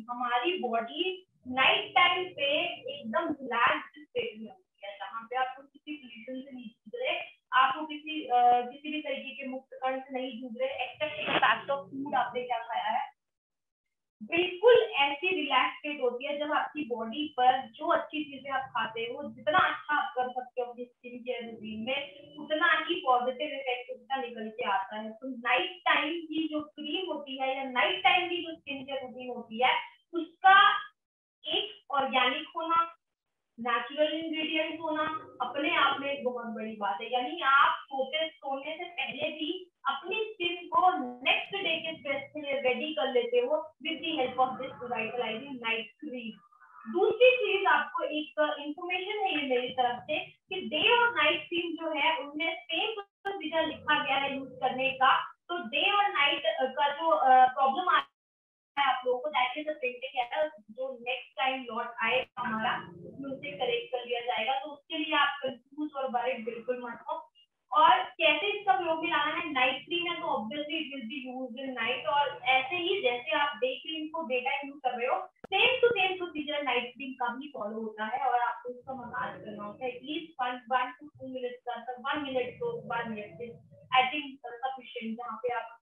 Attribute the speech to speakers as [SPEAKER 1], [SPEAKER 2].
[SPEAKER 1] हमारी body night time पे एकदम रिलैक्स्ड स्टेट में होती है, जहाँ पे आपको किसी पोल्यूशन से नहीं जूझ रहे, आपको किसी भी तरीके के मुक्त कण से नहीं जूझ रहे, except the fact of food आपने क्या खाया है। बिल्कुल ऐसी रिलैक्स स्टेट होती है जब आपकी बॉडी पर जो अच्छी चीजें आप खाते हो, जितना अच्छा आप कर सकते हो अपनी स्किन केयर रूटीन में, उतना ही पॉजिटिव इफेक्ट उसका निकल के आता है। तो नाइट टाइम की जो क्रीम होती है या नाइट टाइम की जो स्किन केयर रूटीन होती है, उसका एक ऑर्गेनिक होना, नेचुरल इंग्रेडिएंट्स होना अपने आप में एक बहुत बड़ी बात है। यानी आप सोने से पहले भी अपनी स्किन को नेक्स्ट डे के स्ट्रेस के लिए रेडी कर लेते हो with the help of this revitalising night cream. दूसरी चीज आपको एक इंफॉर्मेशन है ये मेरी तरफ से कि डे और नाइट क्रीम जो है उनमें सेम प्रोसीजर लिखा गया है यूज करने का। तो डे और नाइट का जो प्रॉब्लम आप लोगों को दैट इज प्रिंटिंग है, जो नेक्स्ट टाइम लॉट आएगा हमारा उसे करेक्ट कर लिया जाएगा। तो उसके लिए आप कंफ्यूज और वरीड बिल्कुल मत हो। और कैसे इसका प्रयोग में लाना है, नाइट क्रीम है तो obviously it will be used in night, और ऐसे ही जैसे आप डे क्रीम को डे टाइम यूज कर रहे हो, same to same procedure night cream का भी फॉलो होता है। और आपको इसका मसाज करना होता है एटलीस्ट 1 to 2 मिनट का, 1 मिनट तो 1 मिनट आई थिंक सफिशिएंट, जहाँ पे आप